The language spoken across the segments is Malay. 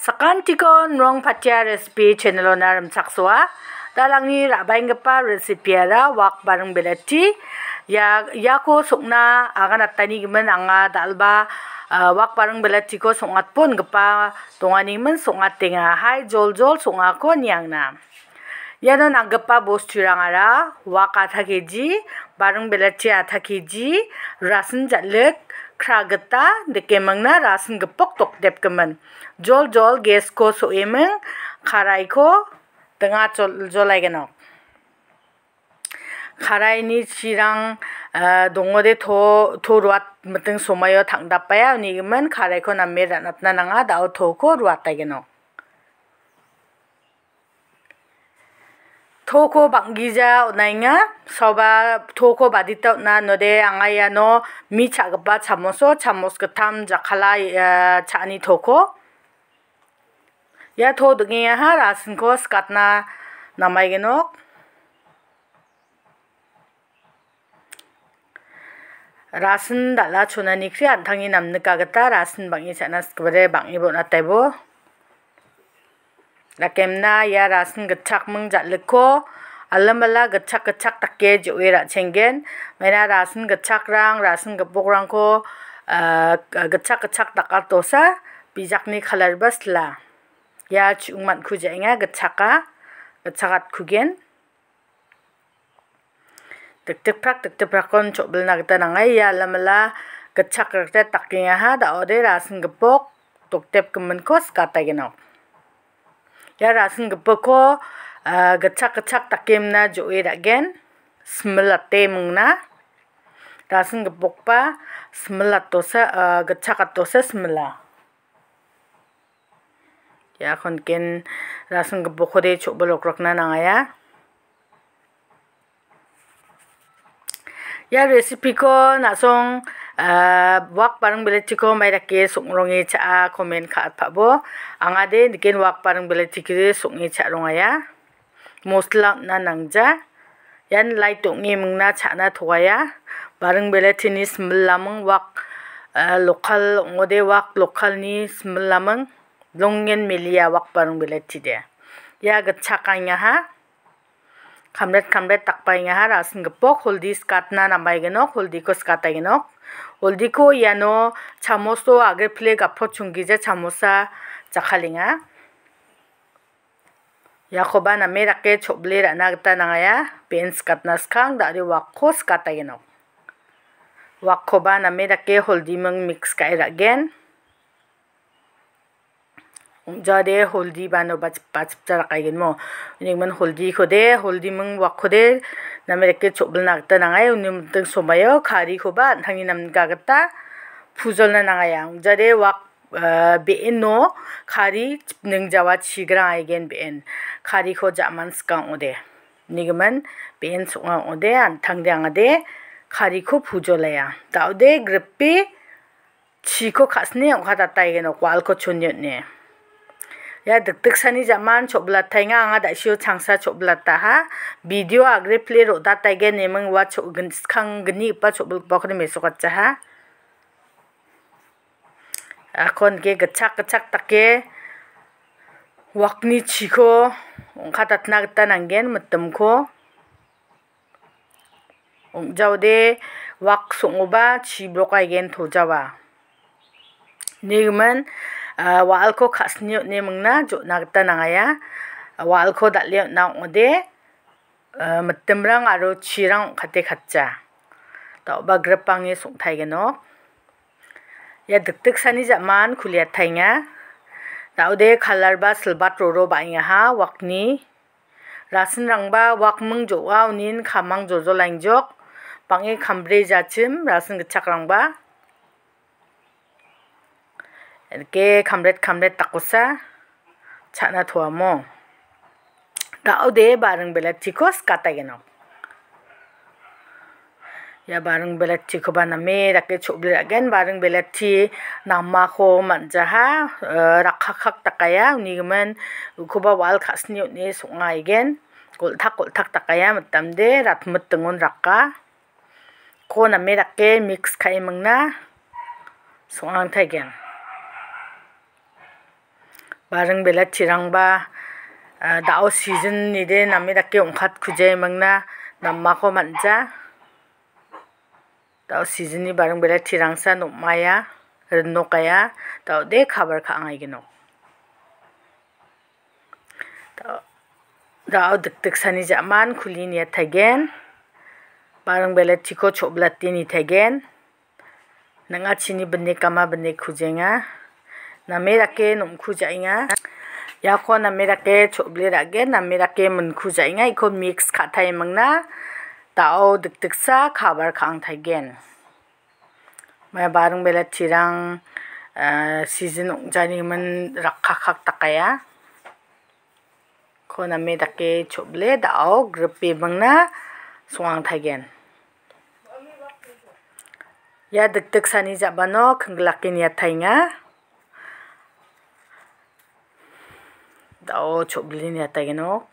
Sakantikon Mrong Patia recipe channel naram sakswa dalangni rabaingpa recipe ara wak bareng belati ya ko sokna agan attani gimen anga dalba wak bareng belati ko songat pun gepa tongani men songat tenga hai jol songa ko niangna yanon anggepa bosturang ara wak atha kg bareng belati atha kg rasen jalek krageta dekemangna rasen gepok tok dep kemen jol gas ko so emeng kharai ko tengah jolai genok kharai ni chirang dongode to ruat meteng somayo thangdapaya ni gemen kharai ko namme ranatna nanga dao to ko ruatai genok Toko banggija unainga soba toko badita na node angaya no mi chagba chamos ketam jakhala chani toko ya to dungi ha rasin ko skatna namai genok rasin dala chuna nikri antangi namne kagata rasin bangi chana skbare bangi bona taibo Lakemna ya rasen gecak meng jatleko alamala gecak take joera cenggen mena rasen gecak rang rasen gepok rang ko gecak takatosa bijakni kalar basla ya cungmat kujainga gecakat kugen tek prak kon cobel nagta nangai ya alamala gecak takinga ha da ode rasen gepok toktep kemen kos kata genok ya rasen gepoko gecak takemna joe dagen smelate mungna rasen gepok pa smelatosa gecak atosa smela ya konken rasen gepoko de cobolokrakna nangaya ya recipe ko nasong wak bareng belati ko mai rake songrongi cha komen khat phabo angade diken wak bareng belati ki songi cha rongaya mosla na nangja yan lai tongi mungna chana thogaya bareng belati ni smlamang wak lokal ngode wak lokal ni smlamang longen melia wak bareng belati de ya gachakanya ha kamret takpai nga rasen gepok holdi skatna nambai genok holdi ko skatai genok holdi ko yano chamoso age phle gapro chunggi je chamosa jakhalinga yakoba name rake choble rana gta nangaya pen skatna skang dari wakko skatai genok wakkoba name rake holdi meng mix kai ragen jade holdi bano bach chara kagen mo ningman holdi khode holdi meng wak khode namereke chobel nagta nangai unim teng somayo khari khoba thangi nam gagata phujol na nangaya jade wak ben no khari ning jawa chigra aigen ben khari kho jaman skang ode nigman ben songa ode an thangde angade khari kho phujolaya taude grippe chiko khasne ongha tatai gen kwal ko chunyot ne ya dik sani zaman choblat thainga anga da sio changsa choblat ta ha video agre play ro da tai ge nemang wa chogen khang gni pa chobul pa khre mesokat cha ha akon ge gachak take wakni chiko ongkha tatna gta nangen mutum ko ongjaude wak songoba chibrokai gen thojawa nigman wal ko khasni ne mungna jo nagta nangaya wal ko dalye na ode mutumrang aro chirang khate khatcha ta ba grapangi songthai genok ya dik sani zaman khuliat thainga ta ode khalar ba silbat ro ba inga ha wakni rasen rangba wak mung jo wa unin khamang jojo langjok pange khambre jachim rasen gechak rangba Ke kamret takosa chana thuamo daude bareng belati ko skata genok ya bareng belati ko baname rake choble again bareng belati namma ko manjaha rakhak takaya unigemen ukoba wal khasni ne songa igen kolthak takaya matamde ratmut tengon rakka ko name rake mix khai mangna songang thaigen bareng belat cirang ba dao season ni de nami dake ongkhat khuje mangna namma ko manja dao season ni bareng belat cirang sa nokmaya renno kaya dao de khabar kha ngai gino dao dik sani jaman khuli ni thagen bareng belat chiko choblati ni thagen nanga chini benne kama benne khujenga name rake nom khujainga ya ko name rake choble rage name rake mun khujainga iko mix khathai mangna dao dik sa khabar khang thagen ma bareng belat cirang season jani man rakha khak takaya ko name rake choble dao grupe mangna suang thagen ya dik sani jabano khengglakin ya thainga dao choblin ya tageno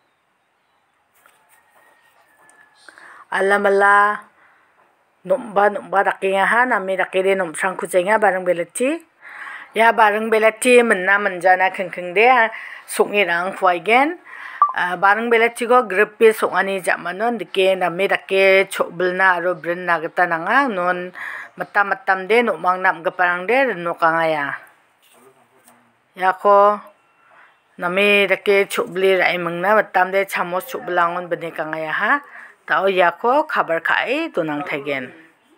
alamala nomba rakinga ha nami rakire nom sang khujenga bareng belati ya bareng belati menna menjana khengkheng de songi rang khwaigen bareng belati go group pe songani jamanon dike nami rake choblna aro brin nagata nanga non matam de nomang nam gaparang de no kangaya ya ko nami rake chobli rai mangna matam de chamos choblangon bene kangaya ha tao ya ko khabar khai tunang thagen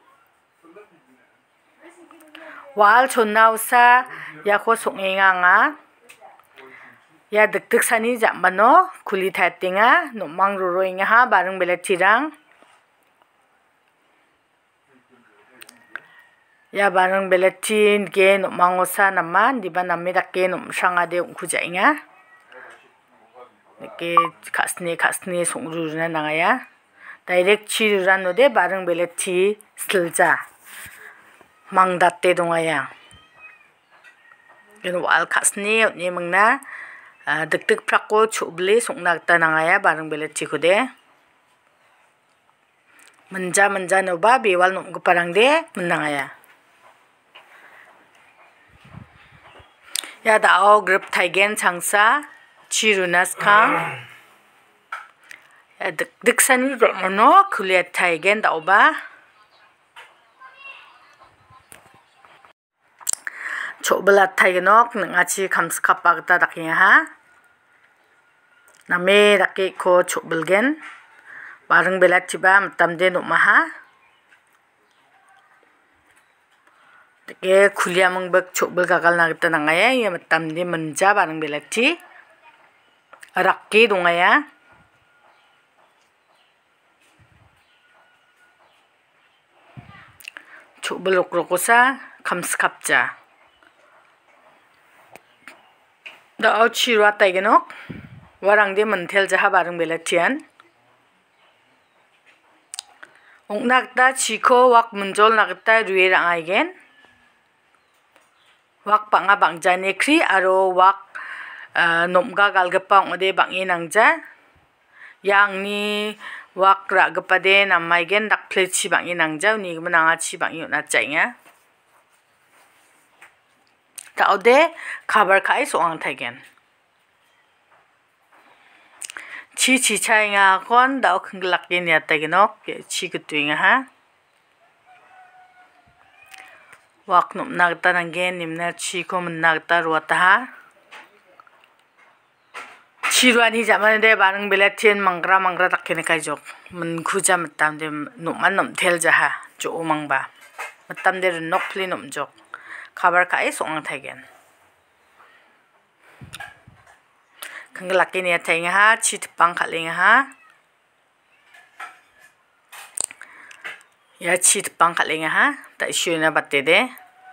wal chonnau sa ya ko songenga nga ya dik sani jambano khuli thatinga nomang roinga ha bareng belachirang ya bareng belachin ke nomang osa naman diba nami rake nom sanga de khujainga ke khasne songruna nangaya direct chirurano de bareng belachi slja mangdatte dongaya gen wal khasne ni mangna dik prako chobli songnakta nangaya bareng belachi khode manja no ba bewal nom parang de menangaya ya dao group thaigen changsa chirunas khang dik sani no khuliat thaigen dao ba choblat thaigenok ngachi khamskapa gata dakinga ha name rake ko chobilgen bareng belat chiba matamde no maha dike khulia mangbak chobel gagal nagta nangaya ya matamde manja bareng belati rakke dongaya chobel okrokosa khamskapja dao chirwa taigenok warang de manthel jaha bareng belatian ongnak chiko wak munjol nagta ruwe rangaigen wak panga bangjane kri aro wak nomga galgapa ongde bangi nangja yangni wak ragapade namaigen dakple chi bangi nangja ni gmnanga chi bangi na chainga taude khabar khai soang thaigen chi chainga kon dau khnglak ya taigenok chi gutuinga ha wak nom nagta nangen nimna chi ko nagta ruata ha chirwani jamane de bareng belatien mangra takkene kaijok mun khuja matam de noman nom thel jaha jo mangba matam de nokpli nom jok khabar khai song thaigen khanglake ne thainga ha chit pang khalenga ha ya chit pang khalenga ha ta shuna batte de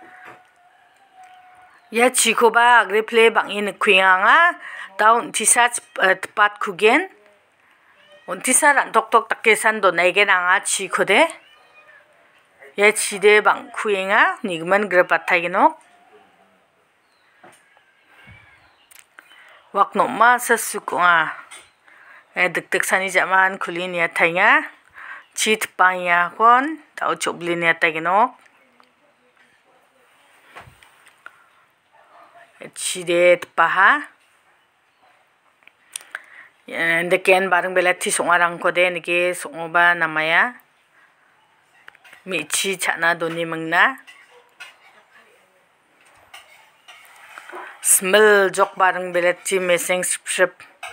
ya chiko ba agre play bangin khwinga nga taun tisa pat khugen on tisa ran tok takesan do naigen anga chiko de ya chide bang khuinga nigman grapat thagenok wak no ma sa sukunga dik sani jaman khulin ya thainga chit panya kon tau choblin ya thagenok Side paha. Deken bareng belati songarang kode niki songoba namaya. Michi chana doni mengna. Smell jok bareng belati meseng sip.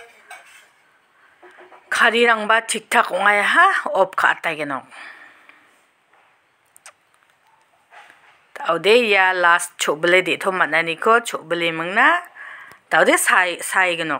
Karirang ba tiktak ongaya ha op ka atagenok. Taude ya last chobele di to manani ko chobele mengna. Taude sai genok.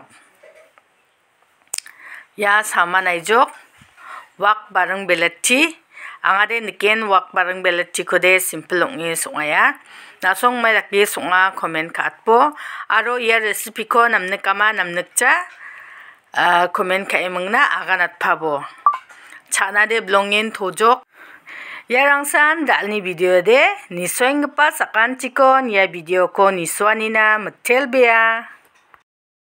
Ya sama naijok wak bareng belati angade niken wak bareng belati kode simple ongi songaya nasong mai laki songa comment katpo aro ya recipe ko namne kama namnekcha comment ka emengna aganat pabo chanade blongin tojok yarangsan dalni video de nisoengpa sakan chikon ya video ko niswanina metelbea.